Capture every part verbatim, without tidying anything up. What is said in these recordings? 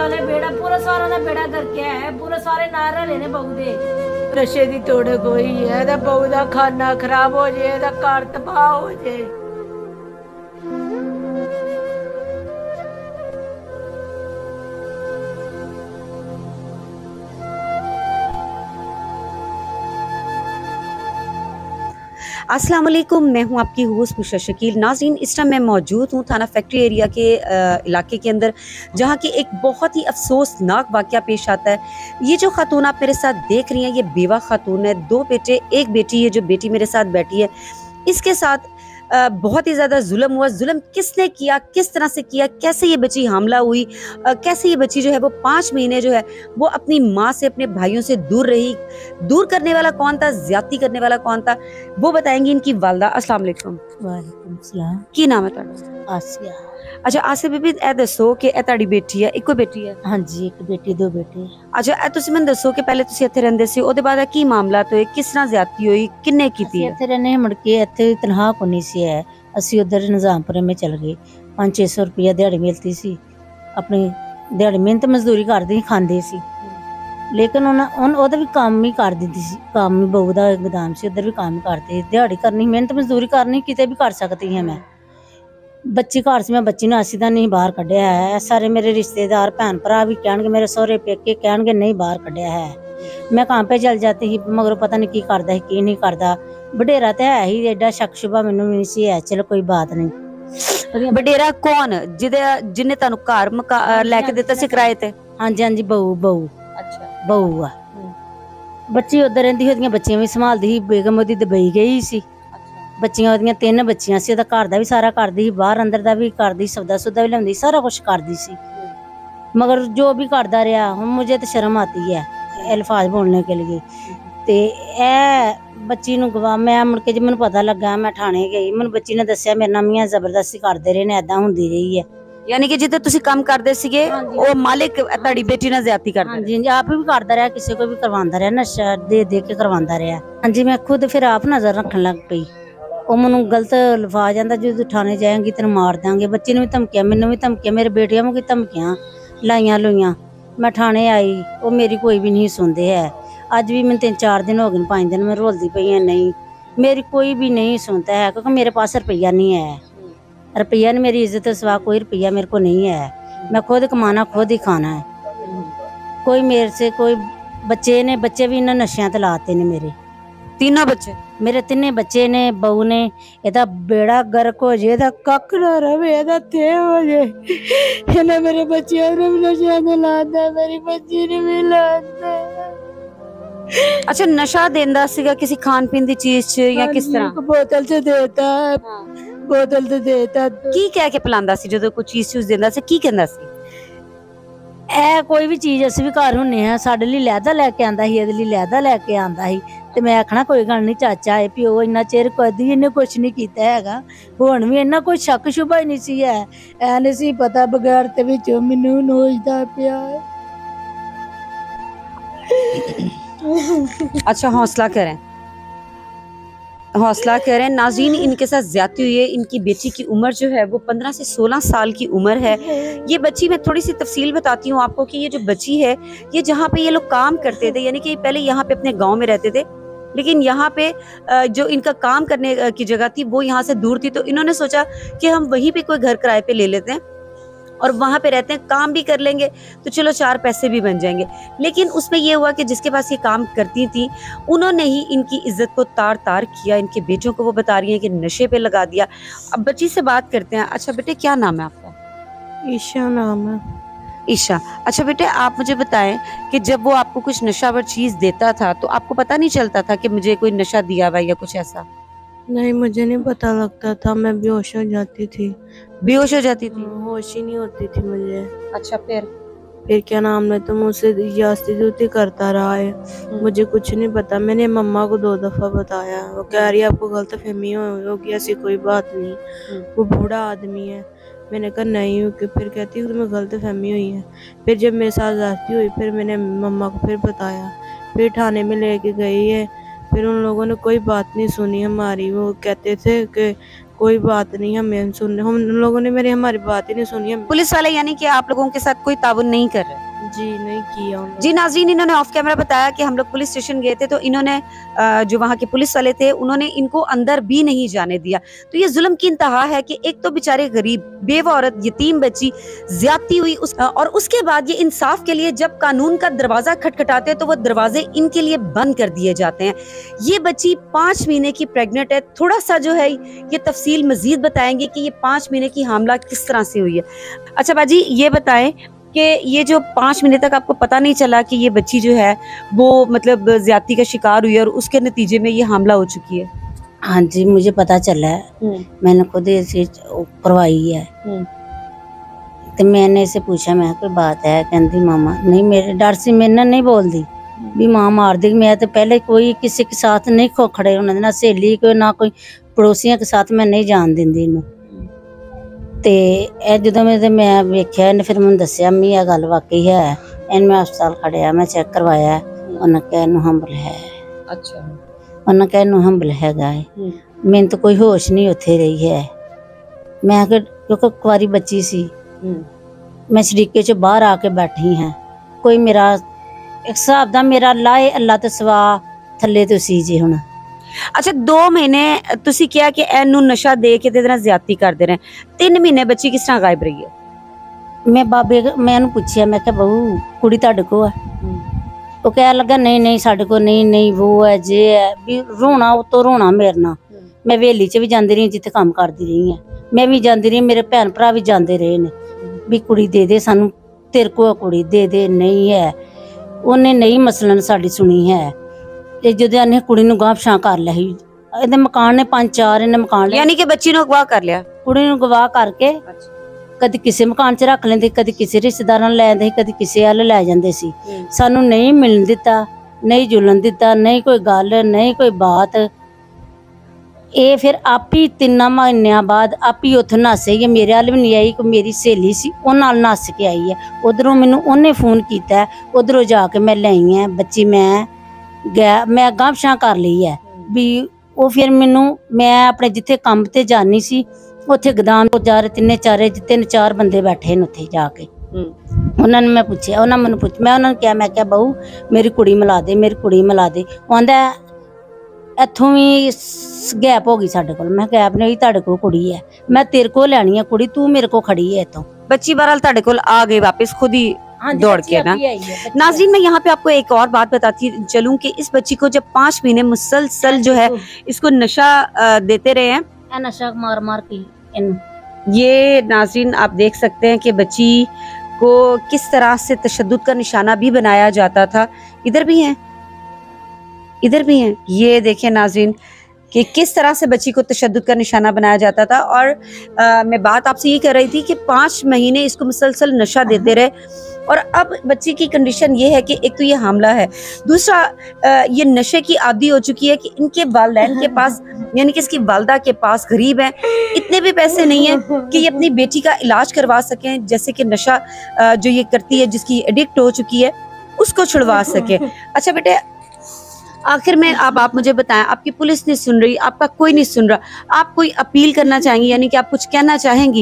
ने बेड़ा पूरा सारा ना बेड़ा करके है, पूरे सारे नारे लेने बहू दे नशे दी तोड़ कोई है, बहू का खाना खराब हो जाए, घर तबाह हो जाए। अस्सलाम वालेकुम, मैं हूं आपकी होस्ट बुशरा शकील। नाज़रीन, इस टाइम मैं मौजूद हूं थाना फैक्ट्री एरिया के इलाके के अंदर, जहां की एक बहुत ही अफसोसनाक वाक़या पेश आता है। ये जो खातून आप मेरे साथ देख रही हैं, ये बेवा खातून है, दो बेटे एक बेटी है। जो बेटी मेरे साथ बैठी है, इसके साथ बहुत ही ज़्यादा जुल्म हुआ। जुल्म किसने किया, किस तरह से किया, कैसे ये बच्ची हामला हुई, कैसे ये बच्ची जो है वो पाँच महीने जो है वो अपनी माँ से, अपने भाइयों से दूर रही। दूर करने वाला कौन था, ज्यादती करने वाला कौन था, वो बताएंगी इनकी वालदा। अस्सलाम वालेकुम। वालेकुम सलाम। की नाम है तुहाडा? आसिया। अच्छा आसिया बीबी, ए दसो कि ए तुहाडी बेटी है, इको बेटी है? हाँ जी, एक बेटी दो बेटे। अच्छा, ए तुसी मैनूं दसो कि पहले तुसी इत्थे रहिंदे सी, ओदे बाद की मामलात होए, किस तरह ज्यादती हुई, किन्ने कीती है? इत्थे रहने मुड़ के इत्थे तनखा कोनी सी है, असी उधर निजामपुरे में चल गए। पाँच छे सौ रुपया दिहाड़ी मिलती सी, अपनी दिहाड़ी मेहनत मजदूरी करदे खांदे सी। लेकिन उन्होंने भी काम ही कर दी सी, काम ही बहू का गोदाम से, उधर भी काम ही करते, दिहाड़ी करनी, मेहनत मजदूरी करनी, किते भी कर सकती है। मैं बच्ची घर से, मैं बच्ची ने असी का नहीं बाहर कढ़िया है। सारे मेरे रिश्तेदार भैन भरा भी कह, मेरे सहुरे पेके कह नहीं बाहर कढ़िया है। मैं काम पे चल जाती ही, मगर पता नहीं की करता है की नहीं करता। बडेरा तो है ही, एडा शक शुबा मैनू नहीं सी है। चलो कोई बात नहीं। बडेरा कौन, जिदे जिन्ने तुहानू घर लैके दिता सी किराए ते? हाँ जी हाँ जी, बहू बहू अच्छा बहू आ। बच्ची उधर रहिंदी, ओदियां बच्चियां भी संभालदी ही। बेगम ओदी दुबई गई सी, बच्चियां ओदियां तीन बच्चियां सी, ओदा घर दा भी सारा करदी ही, बाहर अंदर दा भी करदी, सौदा सुदा भी लियाउंदी, सारा कुछ करदी सी। मगर जो भी करदा रहा, हम मुझे तो शर्म आती है अल्फाज बोलने के लिए। ते ए बच्ची नूं गवा, मैं मुड़ के जब मैनूं पता लगा, मैं थाने गई, मैनूं बच्ची ने दस्सिया मेरे नाल मियां जबरदस्ती करदे रहे ने, ऐदां हुंदी रही है। यानी कि जिद्दे तुसी काम करदे सीगे, ओ मालिक तुहाडी बेटी नाल ज्यादती करदा? हां जी, आप भी करदा रहा, किसी को भी करवांदा रहा, नशा दे दे के करवांदा रहा। हां जी, मैं खुद फिर आप नजर रखन लग पई। ਉਹ ਮੈਨੂੰ ਗਲਤ ਲਫਾ ਜਾਂਦਾ, ਜਦੋਂ ਥਾਣੇ ਜਾਏਂਗੀ ਤੈਨੂੰ ਮਾਰ ਦਾਂਗੇ। ਬੱਚੇ ਨੂੰ ਵੀ ਧਮਕੀਆਂ, ਮੈਨੂੰ ਵੀ ਧਮਕੀਆਂ, ਮੇਰੇ ਬੇਟਿਆਂ ਨੂੰ ਵੀ ਧਮਕੀਆਂ ਲਾਈਆਂ ਲਈਆਂ। ਮੈਂ ਥਾਣੇ ਆਈ, ਉਹ ਮੇਰੀ ਕੋਈ ਵੀ ਨਹੀਂ ਸੁਣਦੇ ਹੈ। ਅੱਜ ਵੀ ਮੈਨੂੰ ਤਿੰਨ ਚਾਰ ਦਿਨ ਹੋ ਗਏ, ਪੰਜ ਦਿਨ ਮੈਂ ਰੋਲਦੀ ਪਈ ਹਾਂ, ਨਹੀਂ मेरी कोई भी नहीं सुनता है, क्योंकि मेरे पास रुपया नहीं है। रुपया नहीं, मेरी इज्जत सिवा कोई रुपया मेरे को नहीं है। मैं खुद कमाना, खुद ही खाना है। कोई मेरे से कोई बच्चे ने, बच्चे भी इन्हें नशियां ते लाते ने। मेरे तीनों बच्चे, मेरे तिने बच्चे ने, बहू ने, एदा बेड़ा गर्क हो जाए, एदा कख ना रवे, एदा थे हो जाए। इन्हें मेरे बच्चे ने भी नशियां ते लाता, मेरी बच्ची ने भी लाता। अच्छा, नशा देंदा सीगा किसी खान पीन दी चीज च या किस तरह? बोतल से देता, बोतल से देता। की कह के पिलांदा सी, जदों कोई चीज चूज देंदा सी की कहंदा सी? ए कोई भी चीज असीं भी घर हुन्ने आ, साडे लई लैदा लैके आंदा ही, इहदे लई लैदा लैके आंदा ही। ते मैं आखना कोई गल नहीं, चाचा है प्यो, इन्ना चिर कदी इन्हें कुछ नहीं कीता हैगा। हुण भी इन्ना कोई शक शुबा ही नहीं सी है। ऐ नहीं सी पता बगैर ते विचों मैनूं नोचदा पिया। अच्छा, हौसला करें, हौसला करें। नाज़रीन, इनके साथ ज्यादती हुई है। इनकी बेटी की उम्र जो है वो पंद्रह से सोलह साल की उम्र है। ये बच्ची, मैं थोड़ी सी तफसील बताती हूँ आपको कि ये जो बच्ची है, ये जहाँ पे ये लोग काम करते थे, यानी कि पहले यहाँ पे अपने गांव में रहते थे, लेकिन यहाँ पे जो इनका काम करने की जगह थी वो यहाँ से दूर थी। तो इन्होंने सोचा कि हम वहीं पे कोई घर किराए पे ले लेते हैं और वहाँ पे रहते हैं, काम भी कर लेंगे तो चलो चार पैसे भी बन जाएंगे। लेकिन उसमें ये हुआ कि जिसके पास ये काम करती थी, उन्होंने ही इनकी इज्जत को तार तार किया। इनके बेटों को वो बता रही हैं कि नशे पे लगा दिया। अब बच्ची से बात करते हैं। अच्छा बेटे, क्या नाम है आपका? ईशा नाम है। ईशा। अच्छा बेटे, आप मुझे बताएं कि जब वो आपको कुछ नशावर चीज देता था तो आपको पता नहीं चलता था कि मुझे कोई नशा दिया हुआ या कुछ ऐसा? नहीं, मुझे नहीं पता लगता था, मैं बेहोश हो जाती थी। बेहोश हो जाती थी? होश ही नहीं होती थी मुझे। अच्छा, फिर फिर क्या नाम है, तो मुझसे यास्ती करता रहा है, मुझे कुछ नहीं पता। मैंने मम्मा को दो दफा बताया, वो कह रही है आपको गलत फहमी होगी, ऐसी कोई बात नहीं, वो बूढ़ा आदमी है। मैंने कहा नहीं हो, फिर कहती है तुम्हें गलत फहमी हुई है। फिर जब मेरे साथ जाती हुई, फिर मैंने मम्मा को फिर बताया, फिर थाने में लेके गई है। फिर उन लोगों ने कोई बात नहीं सुनी हमारी। वो कहते थे कि कोई बात नहीं हमें सुन, हम लोगों ने मेरी हमारी बात ही नहीं सुनी। पुलिस वाले यानी कि आप लोगों के साथ कोई ताउन नहीं कर रहे? जी नहीं किया। जी नाज़रीन, इन्होंने ऑफ कैमरा बताया कि हम लोग पुलिस स्टेशन गए थे तो इन्होंने जो वहाँ के पुलिस वाले थे उन्होंने इनको अंदर भी नहीं जाने दिया। तो ये जुल्म की इंतहा है कि एक तो बेचारे गरीब बेवा औरत यतीम बच्ची ज्यादती हुई उस, और उसके बाद ये इंसाफ के लिए जब कानून का दरवाजा खटखटाते हैं तो वो दरवाजे इनके लिए बंद कर दिए जाते हैं। ये बच्ची पाँच महीने की प्रेग्नेंट है। थोड़ा सा जो है ये तफसील मजीद बताएंगे कि ये पाँच महीने की हामला किस तरह से हुई है। अच्छा बाजी ये बताएं कि ये जो पाँच महीने तक आपको पता नहीं चला कि ये बच्ची जो है वो मतलब ज्यादती का शिकार हुई है और उसके नतीजे में ये हमला हो चुकी है? हाँ जी मुझे पता चला है, मैंने खुद ये चीज करवाई है। तो मैंने इसे पूछा मैं कोई बात है, कहती मामा नहीं मेरे डर से मेरे नहीं बोल दी भी मां मार दी। मैं तो पहले कोई किसी के साथ नहीं खो खड़े होना, ना सहेली को ना कोई पड़ोसियों के साथ मैं नहीं जान देंदी इनू। ਤੇ ਇਹ ਜਦੋਂ ਮੈਂ ਮੈਂ ਵੇਖਿਆ ਇਹਨੇ ਫਿਰ ਮੈਨੂੰ ਦੱਸਿਆ ਮੰਮੀ ਇਹ ਗੱਲ ਵਾਕਈ ਹੈ। ਇਹਨੂੰ ਮੈਂ ਹਸਪਤਾਲ ਖੜਿਆ, ਮੈਂ ਚੈੱਕ ਕਰਵਾਇਆ, ਉਹਨਾਂ ਕਿਹਾ ਇਹਨੂੰ ਹੰਬਲ ਹੈ। ਅੱਛਾ ਉਹਨਾਂ ਕਿਹਾ ਇਹਨੂੰ ਹੰਬਲ ਹੈਗਾ ਹੈ। ਮੈਨੂੰ ਤਾਂ ਕੋਈ ਹੋਸ਼ ਨਹੀਂ ਉੱਥੇ ਰਹੀ ਹੈ। ਮੈਂ ਕਿ ਕਿਉਂਕਿ ਕੁਆਰੀ ਬੱਚੀ ਸੀ, ਮੈਂ ਸ਼ਰੀਕੇ ਚ ਬਾਹਰ ਆ ਕੇ ਬੈਠੀ ਹਾਂ। ਕੋਈ ਮੇਰਾ ਇੱਕ ਹਿਸਾਬ ਦਾ ਮੇਰਾ ਲਾਏ ਅੱਲਾ ਤੋਂ ਸਿਵਾ ਥੱਲੇ ਤੋਂ ਸੀ ਜੀ ਹੁਣ। अच्छा दो महीने तुसी क्या कि एनू नशा दे के ते ज्यादती करते रहे, तीन महीने बच्ची किस तरह गायब रही है? मैं बाबे मैं उन्हें पूछा, मैं क्या बहू कुड़ी तुहाडे को है? वो कह लगा नहीं नहीं साडे को नहीं नहीं वो है जे है भी रोना तो रोना मेरे ना। मैं वेली च भी जाती रही जिथे काम करती रही है, मैं भी जाती रही, मेरे भैन भरा भी जाते रहे ने भी कुड़ी दे दे सानू, तेरे को कुड़ी दे दे। नहीं है उन्हें नहीं मसलन साडी सुनी है। ਤੇ ਜਦੋਂ ਇਹਨੇ ਕੁੜੀ ਨੂੰ ਗਾਂਹ ਪਛਾਂ ਕਰ ਲਿਆ ਸੀ, ਇਹਦੇ ਮਕਾਨ ਨੇ ਪੰਜ ਚਾਰ ਇਹਨੇ ਮਕਾਨ ਲਿਆ, ਯਾਨੀ ਕਿ ਬੱਚੀ ਨੂੰ ਅਗਵਾ ਕਰ ਲਿਆ, ਕੁੜੀ ਨੂੰ ਗਵਾਹ ਕਰਕੇ ਕਦੀ ਕਿਸੇ ਮਕਾਨ 'ਚ ਰੱਖ ਲੈਂਦੇ, ਕਦੀ ਕਿਸੇ ਰਿਸ਼ਤੇਦਾਰਾਂ ਨੂੰ ਲੈ ਜਾਂਦੇ, ਕਦੀ ਕਿਸੇ ਵੱਲ ਲੈ ਜਾਂਦੇ ਸੀ। ਸਾਨੂੰ ਨਹੀਂ ਮਿਲਣ ਦਿੱਤਾ, ਨਹੀਂ ਜੁਲਣ ਦਿੱਤਾ, ਨਹੀਂ ਕੋਈ ਗੱਲ ਨਹੀਂ ਕੋਈ ਬਾਤ। ਇਹ ਫਿਰ ਆਪੀ ਤਿੰਨਾਂ ਮਹੀਨਿਆਂ ਬਾਅਦ ਆਪੀ ਉੱਥੋਂ ਨੱਸ ਗਈ, ਮੇਰੇ ਵੱਲ ਵੀ ਨਹੀਂ ਆਈ। ਕੋਈ ਮੇਰੀ ਸਹੇਲੀ ਸੀ ਉਹਨਾਂ ਨਾਲ ਨੱਸ ਕੇ ਆਈ ਹੈ। ਉਧਰੋਂ ਮੈਨੂੰ ਉਹਨੇ ਫੋਨ ਕੀਤਾ, ਉਧਰੋਂ ਜਾ ਕੇ ਮੈਂ ਲਈ ਹੈ ਬੱਚੀ। ਮੈਂ ਗਿਆ ਮੈਂ ਗਾਂਹ ਪਛਾਂ ਕਰ ਲਈ ਹੈ ਵੀ ਉਹ ਫਿਰ ਮੈਨੂੰ ਮੈਂ ਆਪਣੇ ਜਿੱਥੇ ਕੰਮ ਤੇ ਜਾਣੀ ਸੀ ਉੱਥੇ ਗਦਾਮ ਤੋਂ ਜਾ ਰਹੇ ਤਿੰਨੇ ਚਾਰੇ ਤਿੰਨ ਚਾਰ ਬੰਦੇ ਬੈਠੇ ਨੇ ਉੱਥੇ ਜਾ ਕੇ। ਉਹਨਾਂ ਨੂੰ ਮੈਂ ਪੁੱਛਿਆ, ਉਹਨਾਂ ਮੈਨੂੰ ਪੁੱਛ ਮੈਂ ਉਹਨਾਂ ਨੂੰ ਕਿਹਾ, ਮੈਂ ਕਿਹਾ ਬਹੂ ਮੇਰੀ ਕੁੜੀ ਮਿਲਾ ਦੇ, ਮੇਰੀ ਕੁੜੀ ਮਿਲਾ ਦੇ। ਉਹ ਆਂਦਾ ਇੱਥੋਂ ਵੀ ਗੈਪ ਹੋ ਗਈ ਸਾਡੇ ਕੋਲ। मैं गैप नहीं ਤੁਹਾਡੇ ਕੋਲ ਕੁੜੀ है, मैं तेरे को ਲੈਣੀ है कुड़ी, तू मेरे को खड़ी है। तो बच्ची बहरहाल ਤੁਹਾਡੇ ਕੋਲ आ गई वापस खुद ही दौड़ के ना। नाज़रीन मैं यहाँ पे आपको एक और बात बताती चलूं कि इस बच्ची को जब पाँच महीने मुसलसल जो है इसको नशा देते रहे हैं, नशा मार मार के ये नाज़रीन आप देख सकते हैं कि बच्ची को किस तरह से तशद्दुद का निशाना भी बनाया जाता था। इधर भी है, इधर भी है, ये देखें नाज़रीन कि किस तरह से बच्ची को तशद्दुद का निशाना बनाया जाता था। और आ, मैं बात आपसे ये कर रही थी कि पाँच महीने इसको मुसलसल नशा देते रहे और अब बच्ची की कंडीशन ये है कि एक तो ये हामला है, दूसरा आ, ये नशे की आदी हो चुकी है कि इनके वालिदैन के पास यानी कि इसकी वालदा के पास गरीब है, इतने भी पैसे नहीं है कि ये अपनी बेटी का इलाज करवा सकें, जैसे कि नशा आ, जो ये करती है जिसकी एडिक्ट हो चुकी है उसको छुड़वा सके। अच्छा बेटे आखिर में अब आप मुझे बताएं, आपकी पुलिस नहीं सुन रही, आपका कोई नहीं सुन रहा, आप कोई अपील करना चाहेंगी यानी कि आप कुछ कहना चाहेंगी?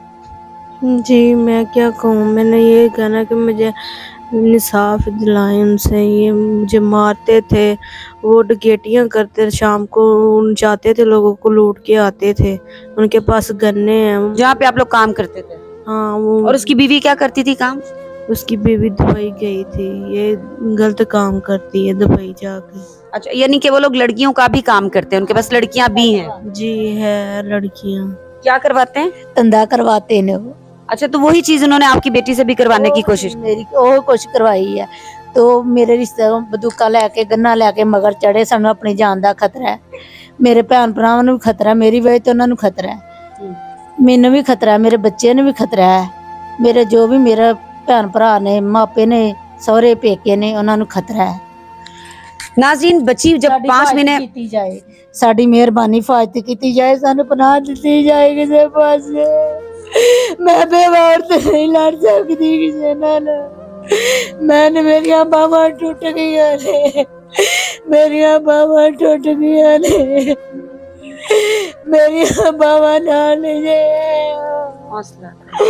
जी मैं क्या कहूँ, मैंने ये कहना कि मुझे इंसाफ दिलाएं उनसे। ये मुझे मारते थे, वो डकैतियाँ करते थे, शाम को जाते थे लोगों को लूट के आते थे, उनके पास गन्ने हैं जहाँ पे आप लोग काम करते थे। हाँ वो। और उसकी बीवी क्या करती थी काम? उसकी बीवी दुबई गई थी, ये गलत काम करती है दुबई जाके। अच्छा यानी कि वो लोग लड़कियों का भी काम करते हैं, उनके पास लड़कियां भी हैं? जी है लड़कियां। क्या करवाते हैं? धंधा करवाते हैं वो। अच्छा तो वही चीज उन्होंने आपकी बेटी से भी करवाने की कोशिश? मेरी वो कोशिश करवाई है। तो मेरे रिश्ते बंदूका लैके गन्ना लैके मगर चढ़े, सानू अपनी जान का खतरा है, मेरे भैन भरावां नूं भी खतरा है, मेरी वजह तो उन्हां नूं खतरा है, मैनूं भी खतरा है, मेरे बच्चे नूं भी खतरा है, मेरे जो भी मेरा भैन भरा ने मापे ने सहुरे पेके ने उन्हां नूं खतरा है। नाज़रीन बच्ची जब पाँच महीने की जाए, साडी मेहरबानी हिफाजत की जाए, सानू पनाह दी जाए किसी पास। मैं बेवार तो नहीं लड़ सकती किसी नाल, मैंने मेरिया बावां टुट गई ने, मेरिया बावां टुट गई ने, मेरी बाबा नाल नहीं जे हौसला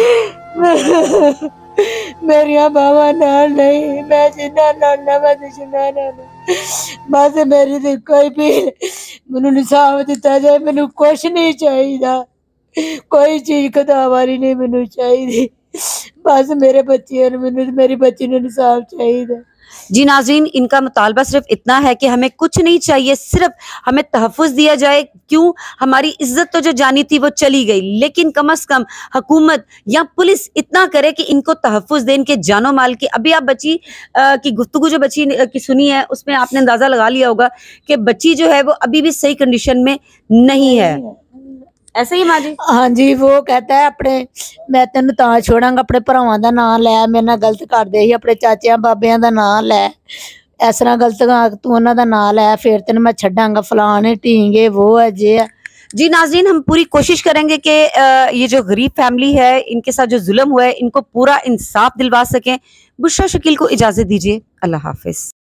मेरिया बाबा नाल नहीं मैं जिन्ना नाना मैं जिन्ना नाना बस मेरी तो कोई भी मैनू इंसाफ दिता जाए मैनू कुछ नहीं चाहिए कोई चीज कदावारी नहीं मैनू चाहिए बस मेरे बच्चे मैनू मेरी बच्ची ने इंसाफ चाहिए। जी नाज़रीन, इनका मुतालबा सिर्फ इतना है कि हमें कुछ नहीं चाहिए, सिर्फ हमें तहफ़्फ़ुज़ दिया जाए। क्यों, हमारी इज्जत तो जो जानी थी वो चली गई, लेकिन कम अज़ कम हुकूमत या पुलिस इतना करे कि इनको तहफ़्फ़ुज़ दे, इनके जानो माल की। अभी आप बच्ची आ, की गुफ्तगू जो बच्ची की सुनी है उसमें आपने अंदाज़ा लगा लिया होगा कि बच्ची जो है वो अभी भी सही कंडीशन में नहीं है। ऐसा ही माँ जी? हाँ जी, वो कहता है अपने मैं तेन तां छोड़ांगा अपने भरावां दा नाम लै, मेरे नाल गलत करदे ही अपने चाचियां बाबियां दा नाम लै, इस तरह गलत तू उन्हां दा नाम लै फिर तेन मैं छड्डांगा फलाने ढींगे वो है जे है। जी नाज़रीन, हम पूरी कोशिश करेंगे कि ये जो गरीब फैमिली है इनके साथ जो जुल्म हुआ है इनको पूरा इंसाफ दिलवा सकें। बुशरा शकील को इजाज़त दीजिए। अल्लाह हाफिज़।